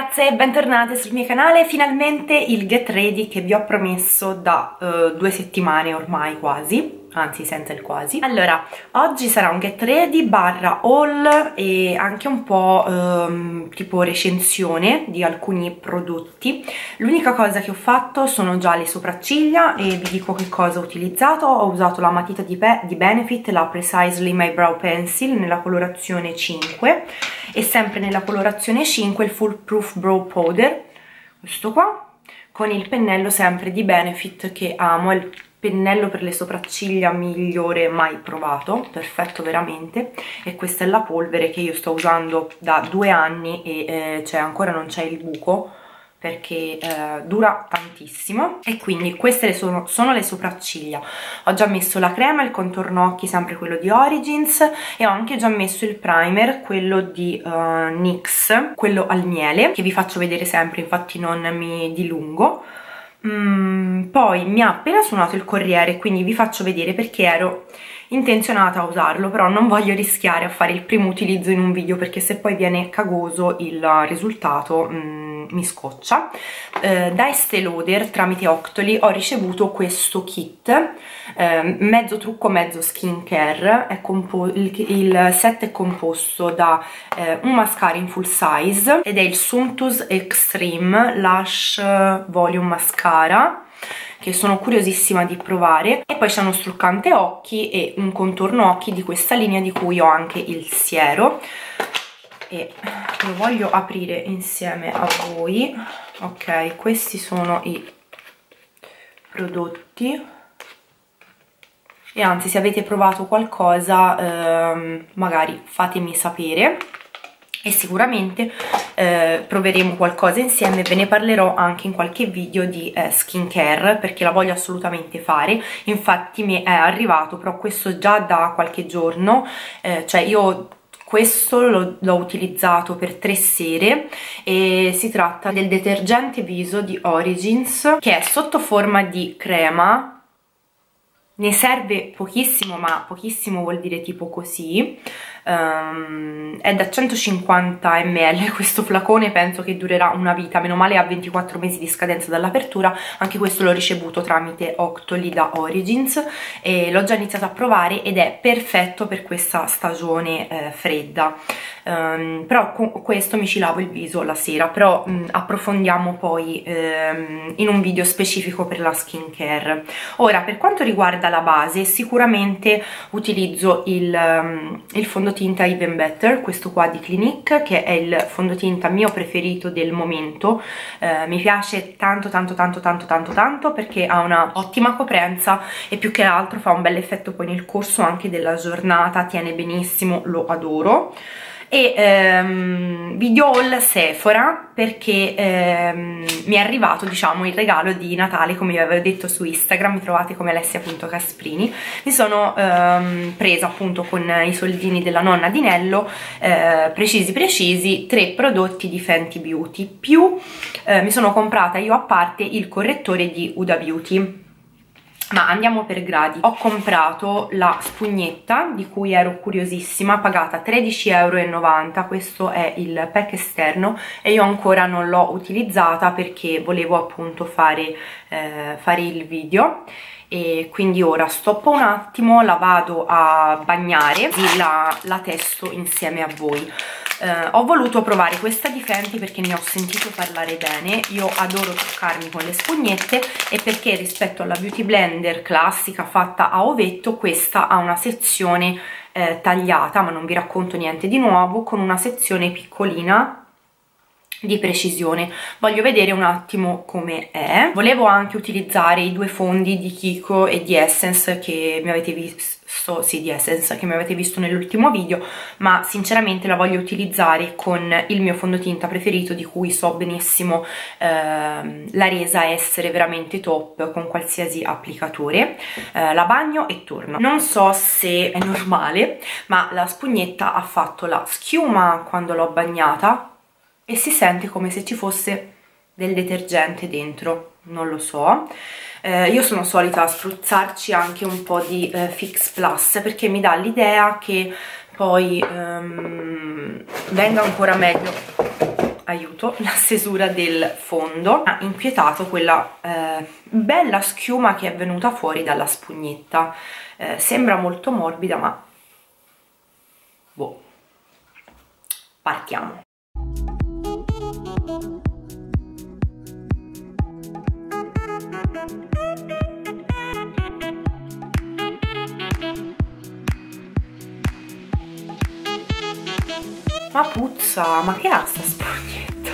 ragazze, bentornate sul mio canale. Finalmente il get ready che vi ho promesso da 2 settimane ormai quasi, anzi senza il quasi. Allora, oggi sarà un get ready barra haul e anche un po' tipo recensione di alcuni prodotti. L'unica cosa che ho fatto sono già le sopracciglia e vi dico che cosa ho utilizzato. Ho usato la matita di Benefit, la Precisely My Brow Pencil nella colorazione 5 e sempre nella colorazione 5 il Foolproof Brow Powder, questo qua, con il pennello sempre di Benefit che amo, è il pennello per le sopracciglia migliore mai provato, perfetto veramente. E questa è la polvere che io sto usando da 2 anni e cioè ancora non c'è il buco perché dura tantissimo. E quindi queste sono le sopracciglia. Ho già messo la crema, il contorno occhi sempre quello di Origins, e ho anche già messo il primer, quello di NYX, quello al miele, che vi faccio vedere sempre, infatti non mi dilungo. Poi mi ha appena suonato il corriere, quindi vi faccio vedere perché ero intenzionata a usarlo, però non voglio rischiare a fare il primo utilizzo in un video perché se poi viene cagoso il risultato mi scoccia. Da Estée Lauder tramite Octoly ho ricevuto questo kit, mezzo trucco mezzo skincare. Il set è composto da un mascara in full size ed è il Sumptuous Extreme Lash Volume Mascara, che sono curiosissima di provare, e poi c'è uno struccante occhi e un contorno occhi di questa linea di cui ho anche il siero e lo voglio aprire insieme a voi. Ok, questi sono i prodotti e anzi, se avete provato qualcosa magari fatemi sapere e sicuramente proveremo qualcosa insieme. Ve ne parlerò anche in qualche video di skincare perché la voglio assolutamente fare. Infatti mi è arrivato però questo già da qualche giorno, cioè io questo l'ho utilizzato per 3 sere e si tratta del detergente viso di Origins, che è sotto forma di crema. Ne serve pochissimo, ma pochissimo vuol dire tipo così. È da 150 ml questo flacone, penso che durerà una vita, meno male ha 24 mesi di scadenza dall'apertura. Anche questo l'ho ricevuto tramite Octoly da Origins e l'ho già iniziato a provare ed è perfetto per questa stagione fredda. Però con questo mi ci lavo il viso la sera, però approfondiamo poi in un video specifico per la skincare. Ora, per quanto riguarda la base, sicuramente utilizzo il fondotinta Even Better, questo qua di Clinique, che è il fondotinta mio preferito del momento. Mi piace tanto perché ha una ottima coprenza e più che altro fa un bel effetto poi nel corso anche della giornata, tiene benissimo, lo adoro. E video haul Sephora perché mi è arrivato, diciamo, il regalo di Natale, come vi avevo detto su Instagram, mi trovate come Alessia.Casprini. Mi sono presa appunto con i soldini della nonna di Nello, precisi 3 prodotti di Fenty Beauty, più mi sono comprata io a parte il correttore di Huda Beauty. Ma andiamo per gradi. Ho comprato la spugnetta di cui ero curiosissima, pagata 13,90 €, questo è il pack esterno e io ancora non l'ho utilizzata perché volevo appunto fare il video. E quindi ora stoppo un attimo, la vado a bagnare così la testo insieme a voi. Ho voluto provare questa di Fenty perché ne ho sentito parlare bene. Io adoro truccarmi con le spugnette e perché rispetto alla Beauty Blender classica fatta a ovetto, questa ha una sezione tagliata, ma non vi racconto niente di nuovo, con una sezione piccolina di precisione. Voglio vedere un attimo come è. Volevo anche utilizzare i 2 fondi di Kiko e di Essence che mi avete visto, sì, di Essence, che mi avete visto nell'ultimo video, ma sinceramente la voglio utilizzare con il mio fondotinta preferito, di cui so benissimo la resa essere veramente top con qualsiasi applicatore. La bagno e torno. Non so se è normale, ma la spugnetta ha fatto la schiuma quando l'ho bagnata e si sente come se ci fosse del detergente dentro, non lo so. Io sono solita spruzzarci anche un po' di Fix Plus perché mi dà l'idea che poi venga ancora meglio aiuto, la stesura del fondo. Ha inquietato quella bella schiuma che è venuta fuori dalla spugnetta. Sembra molto morbida, ma boh, partiamo. Ma puzza, ma che ha sta spugnetta?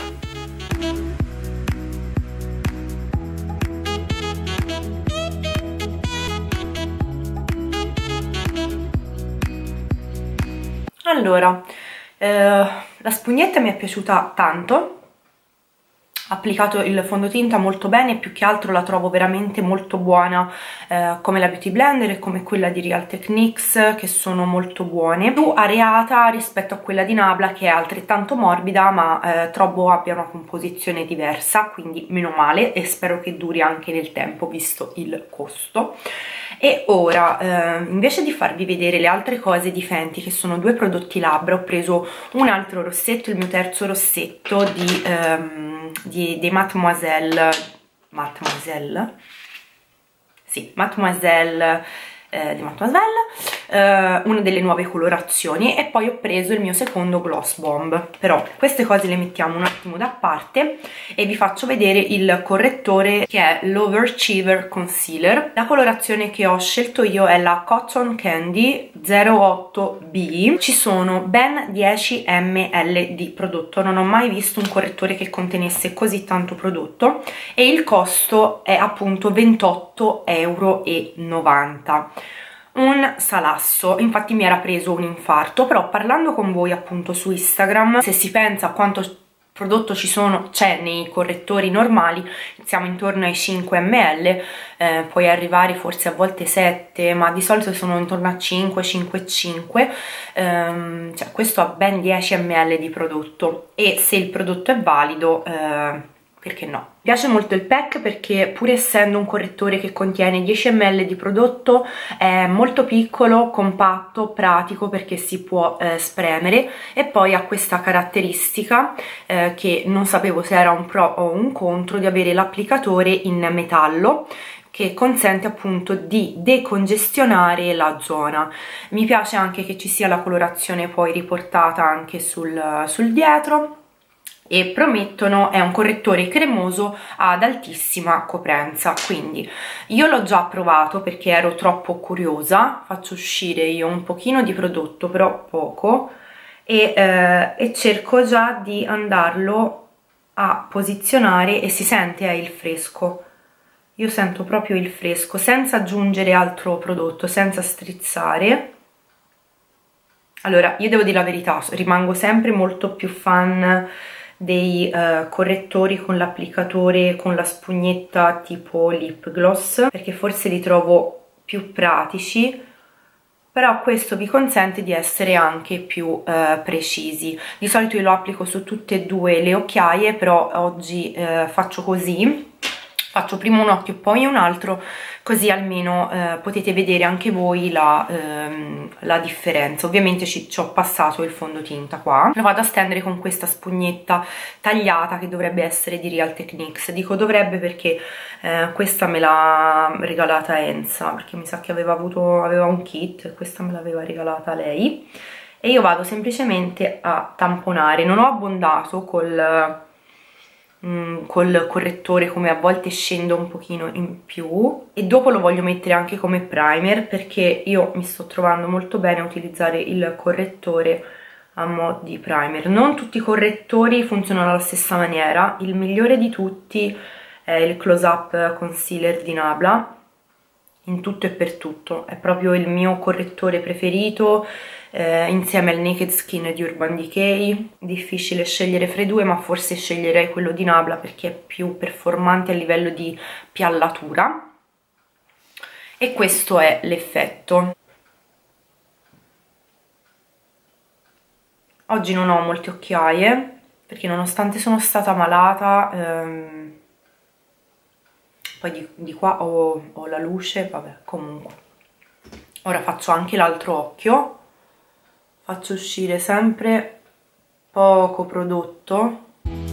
Allora, la spugnetta mi è piaciuta tanto. Ho applicato il fondotinta molto bene, più che altro la trovo veramente molto buona, come la Beauty Blender e come quella di Real Techniques, che sono molto buone. Più areata rispetto a quella di Nabla, che è altrettanto morbida, ma trovo abbia una composizione diversa, quindi meno male, e spero che duri anche nel tempo, visto il costo. E ora, invece di farvi vedere le altre cose di Fenty, che sono 2 prodotti labbra, ho preso un altro rossetto, il mio terzo rossetto dei Mademoiselle, sì, Mademoiselle, di Mademoiselle, una delle nuove colorazioni, e poi ho preso il mio secondo Gloss Bomb. Però queste cose le mettiamo un attimo da parte e vi faccio vedere il correttore, che è l'Overachiever Concealer. La colorazione che ho scelto io è la Cotton Candy 08B. Ci sono ben 10 ml di prodotto, non ho mai visto un correttore che contenesse così tanto prodotto, e il costo è appunto 28,90 €. Un salasso, infatti mi era preso un infarto. Però parlando con voi appunto su Instagram, se si pensa a quanto prodotto c'è nei correttori normali, siamo intorno ai 5 ml, puoi arrivare forse a volte 7, ma di solito sono intorno a 5, 5,5, cioè questo ha ben 10 ml di prodotto, e se il prodotto è valido, perché no? Mi piace molto il pack perché, pur essendo un correttore che contiene 10 ml di prodotto, è molto piccolo, compatto, pratico perché si può spremere, e poi ha questa caratteristica che non sapevo se era un pro o un contro, di avere l'applicatore in metallo, che consente appunto di decongestionare la zona. Mi piace anche che ci sia la colorazione poi riportata anche sul dietro, e promettono, è un correttore cremoso ad altissima coprenza. Quindi io l'ho già provato perché ero troppo curiosa. Faccio uscire io un pochino di prodotto, però poco, e cerco già di andarlo a posizionare, e si sente il fresco. Io sento proprio il fresco, senza aggiungere altro prodotto, senza strizzare. Allora, io devo dire la verità, rimango sempre molto più fan dei correttori con l'applicatore, con la spugnetta tipo lip gloss, perché forse li trovo più pratici, però questo vi consente di essere anche più precisi. Di solito io lo applico su tutte e 2 le occhiaie, però oggi faccio così. Faccio prima un occhio e poi un altro, così almeno potete vedere anche voi la differenza. Ovviamente ci ho passato il fondotinta qua. Lo vado a stendere con questa spugnetta tagliata, che dovrebbe essere di Real Techniques. Dico dovrebbe perché questa me l'ha regalata Enza, perché mi sa che aveva un kit e questa me l'aveva regalata lei. E io vado semplicemente a tamponare. Non ho abbondato col correttore, come a volte scendo un pochino in più, e dopo lo voglio mettere anche come primer, perché io mi sto trovando molto bene a utilizzare il correttore a mo' di primer. Non tutti i correttori funzionano alla stessa maniera. Il migliore di tutti è il Close Up Concealer di Nabla, in tutto e per tutto, è proprio il mio correttore preferito, insieme al Naked Skin di Urban Decay. Difficile scegliere fra i due, ma forse sceglierei quello di Nabla perché è più performante a livello di piallatura, e questo è l'effetto. Oggi non ho molte occhiaie perché, nonostante sono stata malata, poi di qua ho la luce, vabbè, comunque. Ora faccio anche l'altro occhio, faccio uscire sempre poco prodotto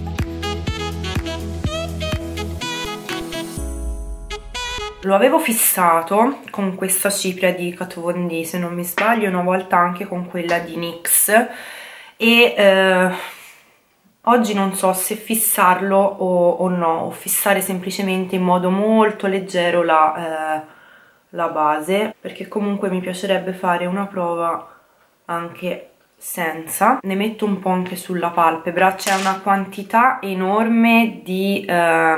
Lo avevo fissato con questa cipria di Kat Von D, se non mi sbaglio, una volta anche con quella di NYX, e oggi non so se fissarlo o no, o fissare semplicemente in modo molto leggero la base, perché comunque mi piacerebbe fare una prova anche senza. Ne metto un po' anche sulla palpebra, c'è una quantità enorme di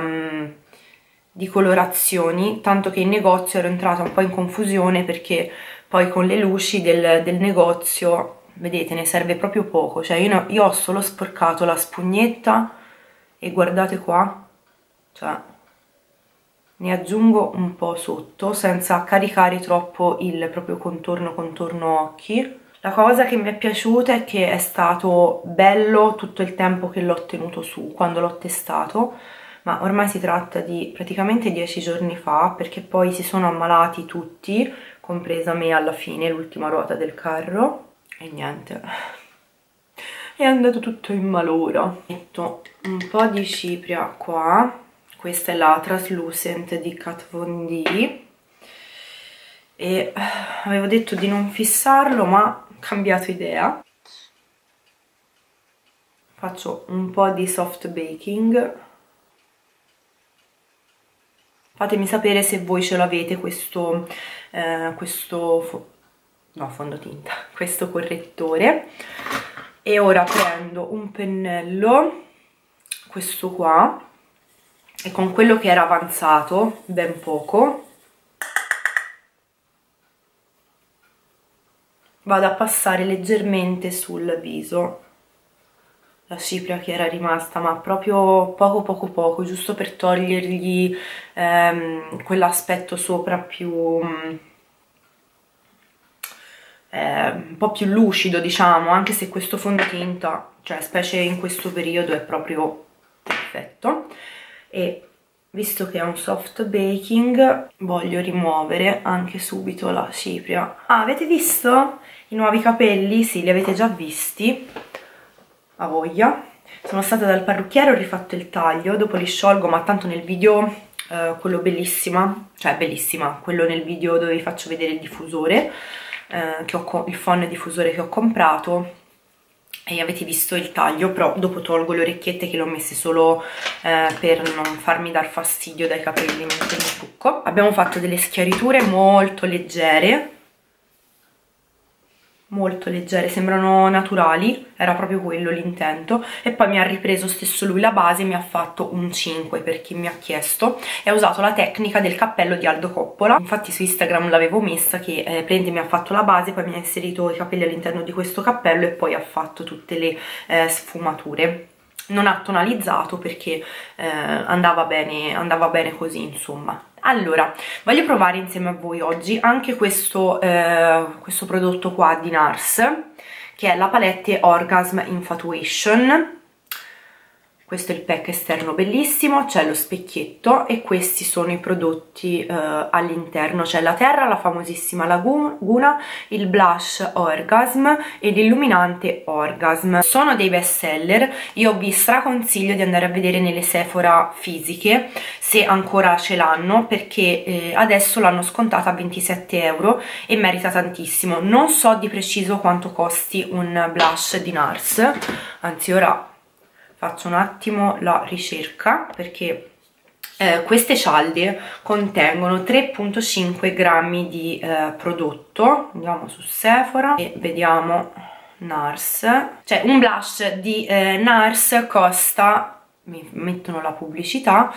colorazioni, tanto che in negozio ero entrata un po' in confusione, perché poi con le luci del negozio, vedete, ne serve proprio poco. Cioè io ho solo sporcato la spugnetta e guardate qua, cioè ne aggiungo un po' sotto senza caricare troppo il proprio contorno occhi. La cosa che mi è piaciuta è che è stato bello tutto il tempo che l'ho tenuto su, quando l'ho testato, ma ormai si tratta di praticamente 10 giorni fa, perché poi si sono ammalati tutti, compresa me alla fine, l'ultima ruota del carro, e niente, è andato tutto in malora. Metto un po' di cipria qua, questa è la Translucent di Kat Von D, e avevo detto di non fissarlo, ma ho cambiato idea. Faccio un po' di soft baking. Fatemi sapere se voi ce l'avete questo fondotinta, questo correttore. E ora prendo un pennello, questo qua, e con quello che era avanzato, ben poco, vado a passare leggermente sul viso la cipria che era rimasta, ma proprio poco, giusto per togliergli quell'aspetto sopra più un po' più lucido, diciamo, anche se questo fondotinta, cioè specie in questo periodo, è proprio perfetto. E visto che è un soft baking, voglio rimuovere anche subito la cipria. Ah, avete visto i nuovi capelli? Sì, li avete già visti, a voglia. Sono stata dal parrucchiere, ho rifatto il taglio, dopo li sciolgo, ma tanto nel video quello bellissima, quello nel video dove vi faccio vedere il diffusore, il phon diffusore che ho comprato, e avete visto il taglio, però dopo tolgo le orecchiette che le ho messe solo per non farmi dar fastidio dai capelli mentre mi trucco. Abbiamo fatto delle schiariture molto leggere, sembrano naturali, era proprio quello l'intento, e poi mi ha ripreso stesso lui la base, mi ha fatto un 5 per chi mi ha chiesto, e ha usato la tecnica del cappello di Aldo Coppola. Infatti su Instagram l'avevo messa, che prende, mi ha fatto la base, poi mi ha inserito i capelli all'interno di questo cappello e poi ha fatto tutte le sfumature. Non ha tonalizzato perché andava bene così, insomma. Allora, voglio provare insieme a voi oggi anche questo prodotto qua di NARS, che è la palette Orgasm Infatuation. Questo è il pack esterno bellissimo, c'è lo specchietto e questi sono i prodotti all'interno. C'è la terra, la famosissima laguna, il blush Orgasm e l'illuminante Orgasm. Sono dei best seller, io vi straconsiglio di andare a vedere nelle Sephora fisiche se ancora ce l'hanno, perché adesso l'hanno scontata a 27 euro e merita tantissimo. Non so di preciso quanto costi un blush di NARS, anzi ora faccio un attimo la ricerca, perché queste cialde contengono 3,5 grammi di prodotto. Andiamo su Sephora e vediamo NARS. Cioè un blush di NARS costa, mi mettono la pubblicità,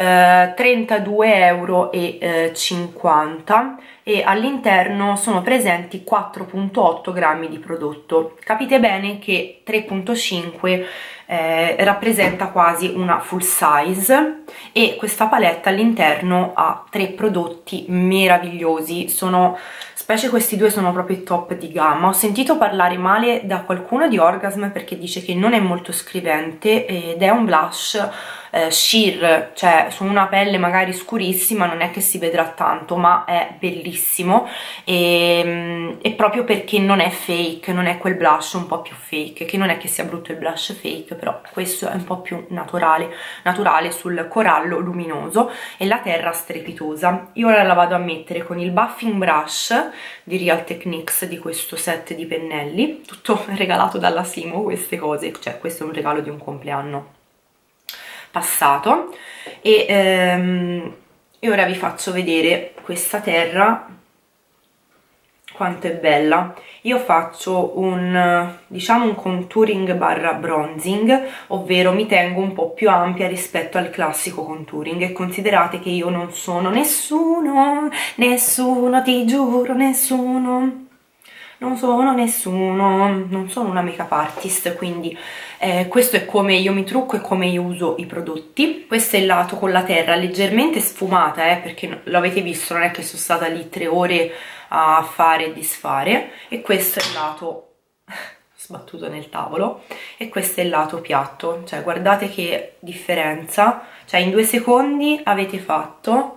32,50 euro, e all'interno sono presenti 4,8 grammi di prodotto. Capite bene che 3,5 rappresenta quasi una full size, e questa palette all'interno ha 3 prodotti meravigliosi. Specie questi due sono proprio top di gamma. Ho sentito parlare male da qualcuno di Orgasm perché dice che non è molto scrivente ed è un blush sheer, cioè su una pelle magari scurissima non è che si vedrà tanto, ma è bellissimo, e e proprio perché non è fake, non è quel blush un po' più fake, che non è che sia brutto il blush fake, però questo è un po' più naturale sul corallo luminoso e la terra strepitosa. Io ora la vado a mettere con il buffing brush di Real Techniques, di questo set di pennelli, tutto regalato dalla Simo, queste cose, cioè questo è un regalo di un compleanno passato, e ora vi faccio vedere questa terra quanto è bella. Io faccio diciamo un contouring barra bronzing, ovvero mi tengo un po' più ampia rispetto al classico contouring, e considerate che io non sono nessuno, ti giuro, nessuno, non sono nessuno, non sono una make up artist, quindi questo è come io mi trucco e come io uso i prodotti. Questo è il lato con la terra leggermente sfumata, perché l'avete visto, non è che sono stata lì 3 ore a fare e disfare, e questo è il lato sbattuto nel tavolo, e questo è il lato piatto. Cioè guardate che differenza, cioè in 2 secondi avete fatto,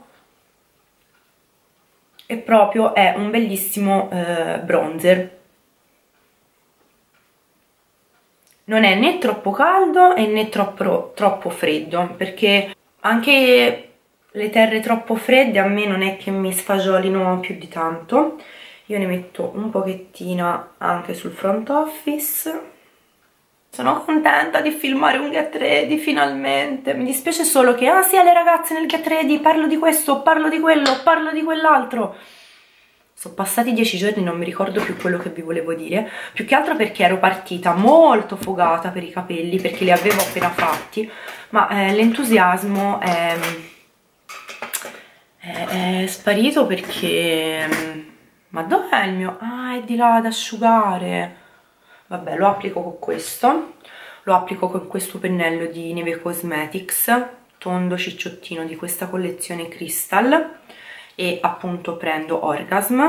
e proprio è un bellissimo bronzer. Non è né troppo caldo e né troppo freddo, perché anche le terre troppo fredde a me non è che mi sfagiolino più di tanto. Io ne metto un pochettino anche sul front office. Sono contenta di filmare un get ready finalmente. Mi dispiace solo che, ah sì, alle ragazze nel get ready parlo di questo, parlo di quello, parlo di quell'altro. Sono passati 10 giorni, non mi ricordo più quello che vi volevo dire, più che altro perché ero partita molto fogata per i capelli, perché li avevo appena fatti, ma l'entusiasmo è sparito, perché... ma dov'è il mio... ah, è di là ad asciugare. Vabbè, lo applico con questo, lo applico con questo pennello di Neve Cosmetics, tondo cicciottino di questa collezione Crystal, e appunto prendo Orgasm.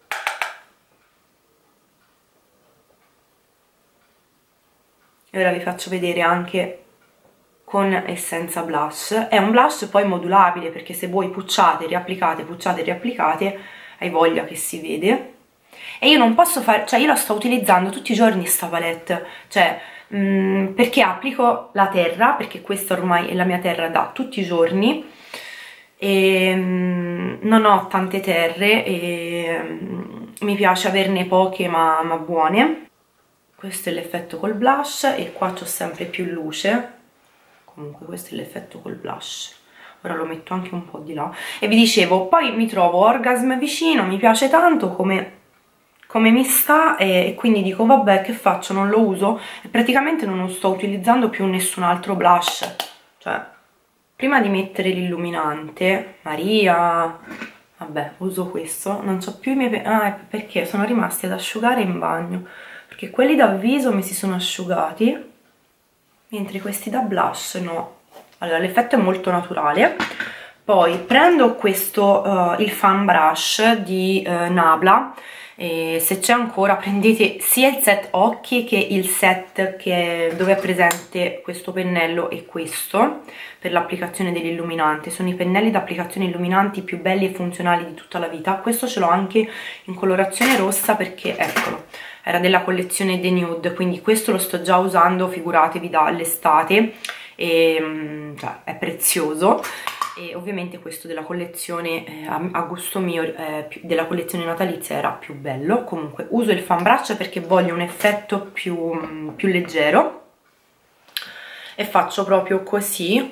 E ora vi faccio vedere anche con e senza blush. È un blush poi modulabile, perché se voi pucciate, riapplicate, hai voglia che si vede. E io non posso fare, cioè io la sto utilizzando tutti i giorni sta palette, cioè perché applico la terra, perché questa ormai è la mia terra da tutti i giorni, e non ho tante terre e mi piace averne poche ma buone. Questo è l'effetto col blush, e qua c'ho sempre più luce. Comunque questo è l'effetto col blush. Ora lo metto anche un po' di là. E vi dicevo, poi mi trovo Orgasm vicino, mi piace tanto come mi sta, e quindi dico vabbè, che faccio, non lo uso, e praticamente non sto utilizzando più nessun altro blush. Cioè, prima di mettere l'illuminante, Maria, vabbè, uso questo, non so più i miei... ah, perché sono rimasti ad asciugare in bagno, perché quelli da viso mi si sono asciugati, mentre questi da blush no. Allora, l'effetto è molto naturale. Poi prendo questo, il fan brush di Nabla, e se c'è ancora prendete sia il set occhi che il set dove è presente questo pennello e questo, per l'applicazione dell'illuminante. Sono i pennelli d'applicazione illuminanti più belli e funzionali di tutta la vita. Questo ce l'ho anche in colorazione rossa, perché eccolo, era della collezione The Nude, quindi questo lo sto già usando, figuratevi, dall'estate, e cioè, è prezioso. E ovviamente questo della collezione, a gusto mio, della collezione natalizia era più bello. Comunque uso il fan brush perché voglio un effetto più leggero, e faccio proprio così.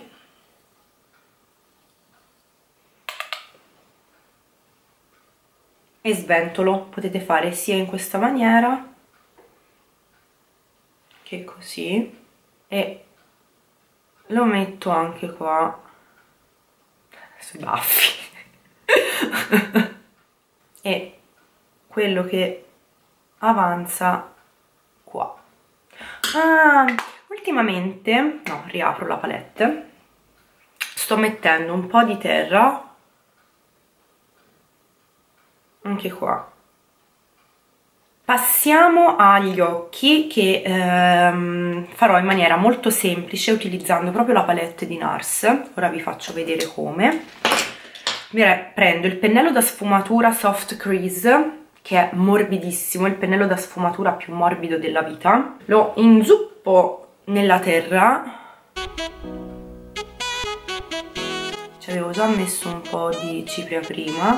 E sventolo. Potete fare sia in questa maniera che così, e lo metto anche qua sui baffi e quello che avanza qua. Ultimamente, no, riapro la palette, sto mettendo un po' di terra anche qua. Passiamo agli occhi, che farò in maniera molto semplice utilizzando proprio la palette di NARS. Ora vi faccio vedere come. Prendo il pennello da sfumatura Soft Crease, che è morbidissimo, il pennello da sfumatura più morbido della vita. Lo inzuppo nella terra. Ci avevo già messo un po' di cipria prima.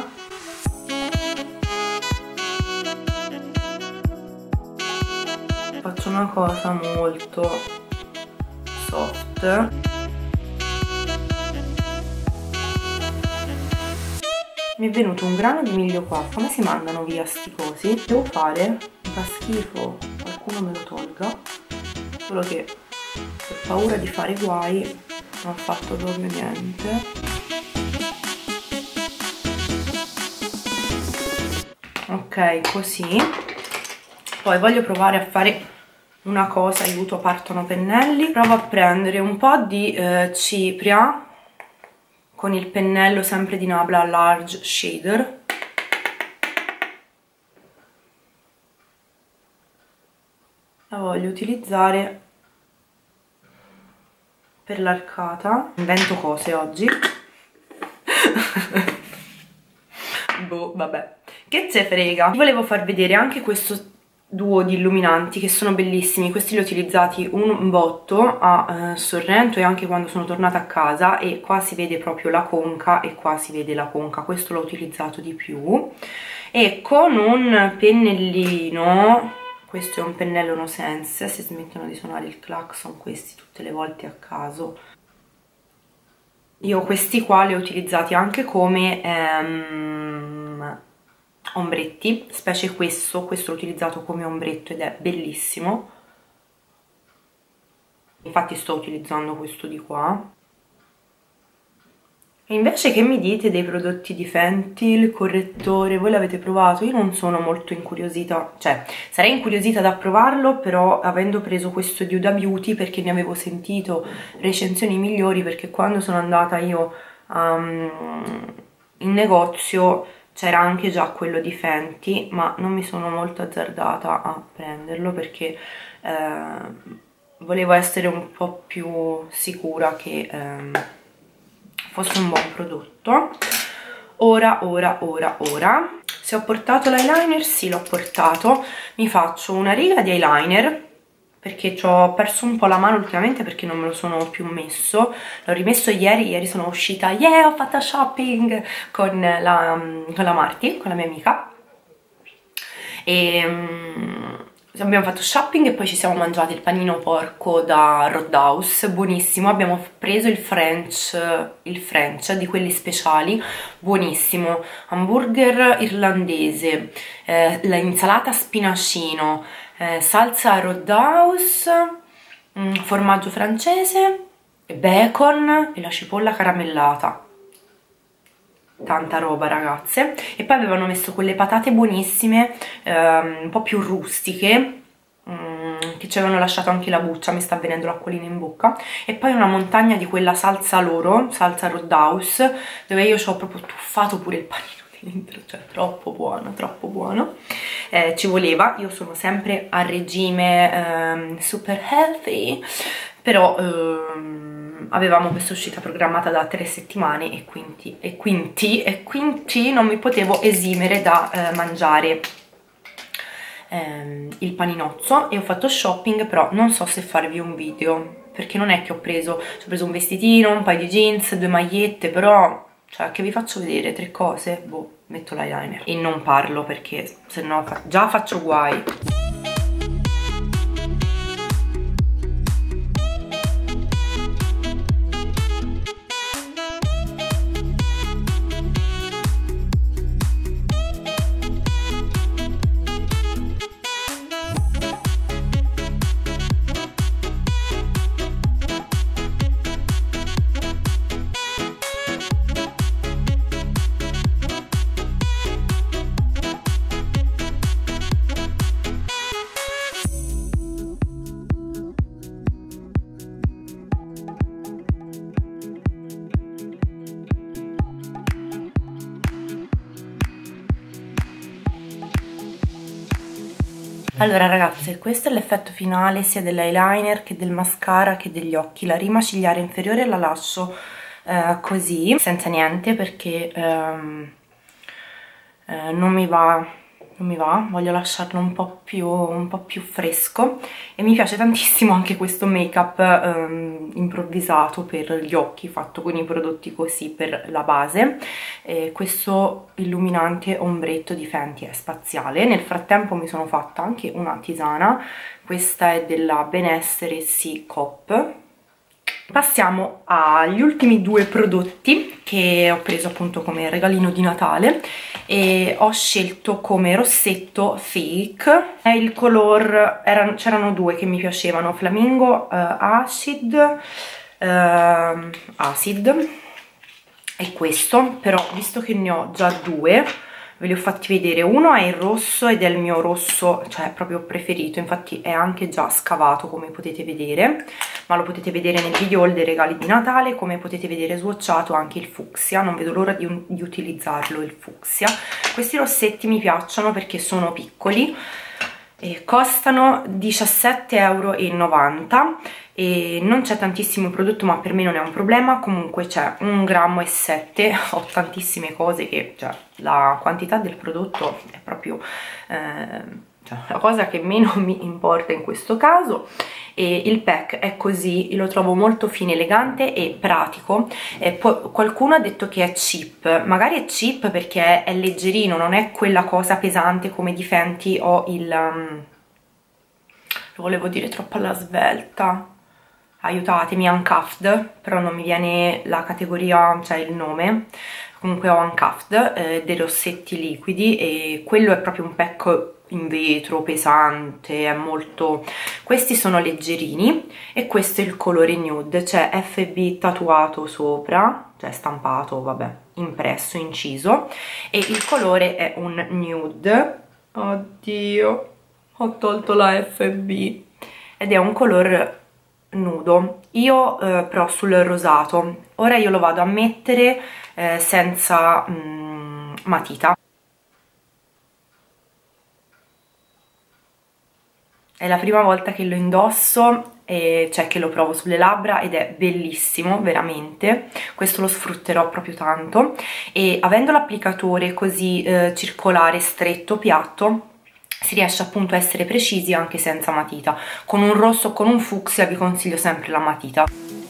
Faccio una cosa molto soft. Mi è venuto un grano di miglio qua. Come si mandano via sti cosi? Devo fare, mi fa schifo, qualcuno me lo tolga. Solo che per paura di fare guai non ho fatto proprio niente. Ok, così. Poi voglio provare a fare una cosa, aiuto, partono pennelli. Provo a prendere un po' di cipria con il pennello sempre di Nabla Large Shader. La voglio utilizzare per l'arcata. Invento cose oggi. Boh, vabbè. Che ce frega. Volevo far vedere anche questo duo di illuminanti che sono bellissimi. Questi li ho utilizzati un botto a Sorrento e anche quando sono tornata a casa, e qua si vede proprio la conca e qua si vede la conca. Questo l'ho utilizzato di più, e con un pennellino, questo è un pennello no sense, si smettono di suonare il clacson questi tutte le volte a caso. Io questi qua li ho utilizzati anche come ombretti, specie questo l'ho utilizzato come ombretto ed è bellissimo. Infatti sto utilizzando questo di qua. E invece che mi dite dei prodotti di Fenty, il correttore, voi l'avete provato? Io non sono molto incuriosita, cioè sarei incuriosita da provarlo, però avendo preso questo di Huda Beauty perché ne avevo sentito recensioni migliori, perché quando sono andata io in negozio c'era anche già quello di Fenty, ma non mi sono molto azzardata a prenderlo perché volevo essere un po' più sicura che fosse un buon prodotto. Ora, se ho portato l'eyeliner, sì l'ho portato. Mi faccio una riga di eyeliner perché ci ho perso un po' la mano ultimamente perché non me lo sono più messo. L'ho rimesso ieri sono uscita, yeah, ho fatto shopping con la Marti, con la mia amica, e abbiamo fatto shopping e poi ci siamo mangiati il panino porco da Roadhouse, buonissimo. Abbiamo preso il French di quelli speciali, buonissimo, hamburger irlandese, l'insalata spinacino, salsa Roadhouse, formaggio francese, bacon e la cipolla caramellata. Tanta roba, ragazze. E poi avevano messo quelle patate buonissime, un po' più rustiche, che ci avevano lasciato anche la buccia, mi sta venendo l'acquolina in bocca. E poi una montagna di quella salsa loro, salsa Roadhouse, dove io ci ho proprio tuffato pure il panino dentro, cioè troppo buono, troppo buono. Ci voleva, io sono sempre a regime super healthy, però avevamo questa uscita programmata da 3 settimane e quindi non mi potevo esimere da mangiare il paninozzo, e ho fatto shopping, però non so se farvi un video perché non è che ho preso un vestitino, un paio di jeans, 2 magliette, però cioè che vi faccio vedere 3 cose, boh, metto l'eyeliner e non parlo perché sennò già faccio guai. Allora ragazze, questo è l'effetto finale sia dell'eyeliner che del mascara che degli occhi. La rima cigliare inferiore la lascio così, senza niente, perché non mi va non mi va, voglio lasciarlo un po' più fresco, e mi piace tantissimo anche questo make up improvvisato per gli occhi, fatto con i prodotti così per la base. Questo illuminante ombretto di Fenty è spaziale. Nel frattempo mi sono fatta anche una tisana, questa è della Benessere Sea Cop. Passiamo agli ultimi due prodotti che ho preso appunto come regalino di Natale, e ho scelto come rossetto Fake. Il color, c'erano due che mi piacevano, Flamingo Acid e questo, però visto che ne ho già due ve li ho fatti vedere. Uno è il rosso ed è il mio rosso, cioè proprio preferito, infatti è anche già scavato come potete vedere, ma lo potete vedere nel video haul dei regali di Natale. Come potete vedere swatchato anche il fucsia, non vedo l'ora di utilizzarlo il fucsia. Questi rossetti mi piacciono perché sono piccoli e costano 17,90 € e non c'è tantissimo prodotto, ma per me non è un problema. Comunque c'è 1,7 grammi, ho tantissime cose che, cioè, la quantità del prodotto è proprio cioè, la cosa che meno mi importa in questo caso. E il pack è così, lo trovo molto fine, elegante e pratico. Poi qualcuno ha detto che è cheap, magari è cheap perché è leggerino, non è quella cosa pesante come di Fenty o il lo volevo dire troppo alla svelta, aiutatemi, Uncuffed, però non mi viene la categoria, cioè il nome. Comunque ho Uncuffed, dei rossetti liquidi, e quello è proprio un pack in vetro, pesante, è molto... Questi sono leggerini e questo è il colore nude, c'è FB tatuato sopra, cioè stampato, vabbè, impresso, inciso, e il colore è un nude. Oddio, ho tolto la FB, ed è un color nudo. Io però sul rosato, ora io lo vado a mettere senza matita. È la prima volta che lo indosso, cioè che lo provo sulle labbra, ed è bellissimo, veramente. Questo lo sfrutterò proprio tanto, e avendo l'applicatore così circolare, stretto, piatto, si riesce appunto a essere precisi anche senza matita. Con un rosso o con un fucsia vi consiglio sempre la matita.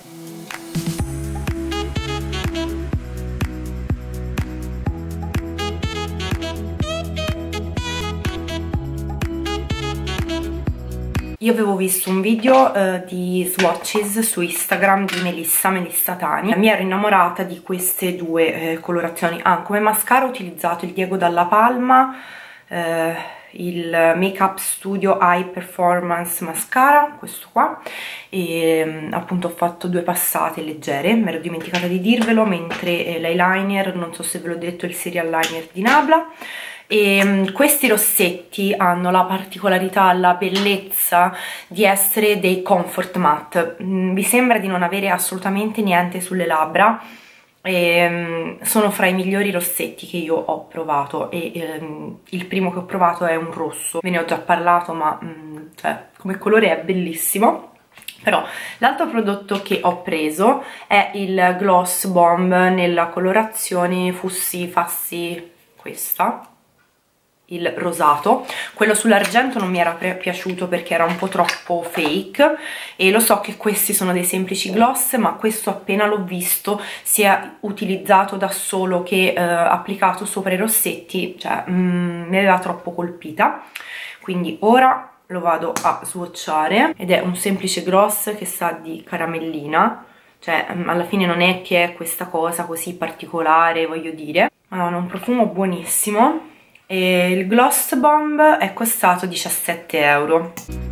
Io avevo visto un video di swatches su Instagram di Melissa Tani, mi ero innamorata di queste due colorazioni. Come mascara ho utilizzato il Diego Dalla Palma, il Make Up Studio High Performance Mascara, questo qua, e appunto ho fatto due passate leggere, mi ero dimenticata di dirvelo, mentre l'eyeliner, non so se ve l'ho detto, il Serial Liner di Nabla. E questi rossetti hanno la particolarità, la bellezza di essere dei comfort matte. Vi sembra di non avere assolutamente niente sulle labbra, e sono fra i migliori rossetti che io ho provato, e il primo che ho provato è un rosso, ve ne ho già parlato, ma cioè, come colore è bellissimo. Però l'altro prodotto che ho preso è il Gloss Bomb nella colorazione Fussi Fassi, questa, il rosato. Quello sull'argento non mi era piaciuto perché era un po' troppo fake, e lo so che questi sono dei semplici gloss, ma questo appena l'ho visto, sia utilizzato da solo che applicato sopra i rossetti, cioè mi aveva troppo colpita. Quindi ora lo vado a swatchare, ed è un semplice gloss che sa di caramellina, cioè alla fine non è che è questa cosa così particolare, voglio dire. Allora, un profumo buonissimo. E il Gloss Bomb è costato 17 €.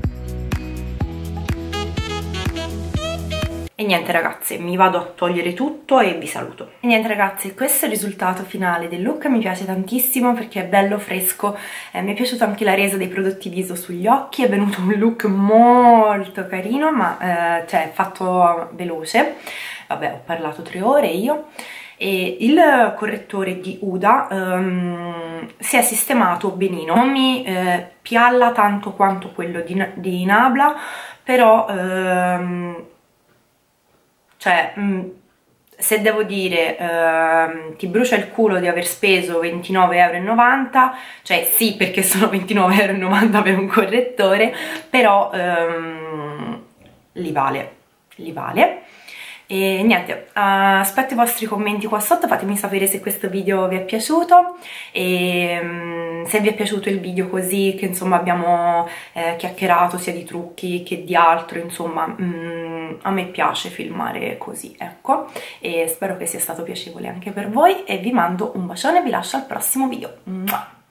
E niente ragazze, mi vado a togliere tutto e vi saluto. E niente ragazzi, questo è il risultato finale del look, mi piace tantissimo perché è bello fresco, mi è piaciuta anche la resa dei prodotti viso sugli occhi, è venuto un look molto carino, ma cioè fatto veloce. Vabbè, ho parlato 3 ore io. E il correttore di Huda si è sistemato benino, non mi pialla tanto quanto quello di Nabla, però cioè se devo dire ti brucia il culo di aver speso 29,90 €, cioè sì, perché sono 29,90 € per un correttore, però li vale, li vale. E niente, aspetto i vostri commenti qua sotto, fatemi sapere se questo video vi è piaciuto e se vi è piaciuto il video così, che insomma abbiamo chiacchierato sia di trucchi che di altro, insomma a me piace filmare così, ecco, e spero che sia stato piacevole anche per voi e vi mando un bacione e vi lascio al prossimo video. Mua!